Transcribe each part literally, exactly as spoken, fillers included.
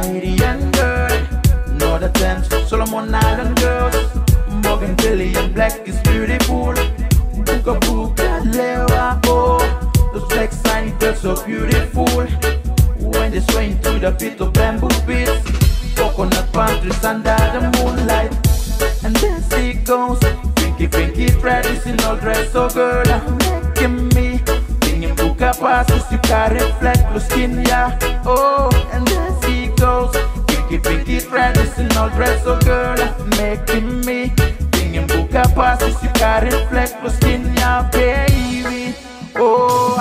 Tahitian girl. North ten, Solomon Island girls. Bougainvillian black is beautiful. Buka buka lewa, oh. Those black shiny girls so beautiful. When they swing to the beat of bamboo beats, coconut palm trees under the moonlight. And then she goes, pinky pinky traditional dress, oh girl, making me singing buka passes, you carry flat blue skin, yeah. Oh, and then she goes, pinky pinky traditional dress, oh girl, making me singing buka passes, you carry flat blue skin, yeah, baby. Oh,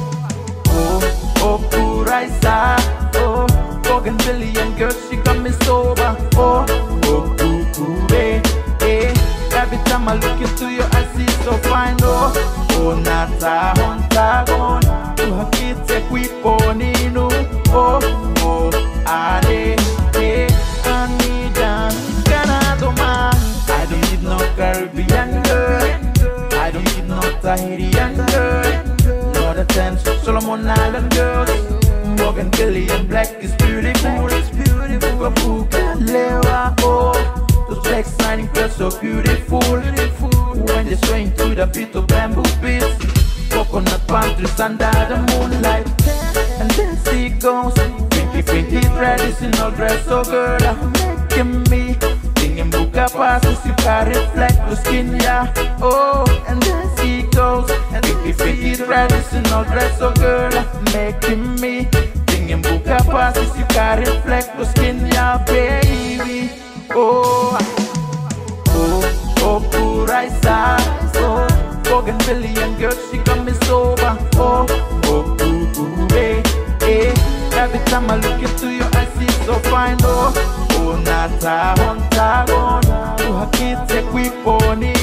oh, oh, Puraisa, oh, Bougainvillian girl, she got me sober. Oh, oh, ooh, ooh, eh, eh. Every time I look into your eyes, see so fine. Oh, oh, nata hontagon, to her kids take we ponino. Oh, oh, ade, eh, I need an Canada man. I don't need no Caribbean girl. I don't need no Tahitian girl. North ten, Solomon Island girls. Bougainvillian black is beautiful. It's beautiful. Buka lewa, oh. Those black shining girls so beautiful. When they swing to the beat of bamboo beats, coconut palm trees under the moonlight. And then she goes, pinky pinky traditional dress, oh girl, making me singing buka passes, you carry flat blue skin, yeah. Oh, and then she goes, pinky pinky traditional dress, oh girl, making me singing buka passes, you carry flat blue skin, yeah, baby. Oh, oh, oh, Puraisa, oh, Bougainvillian girl, she got me sober. Oh, oh, ooh, ooh, eh, eh. Every time I look into your eyes, see so fine. Oh, oh, nata hontagon, to her kids take we pony.